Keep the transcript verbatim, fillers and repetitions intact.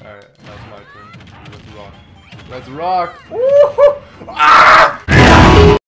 Alright, now it's my turn. Let's rock. Let's rock! Woo! Ah!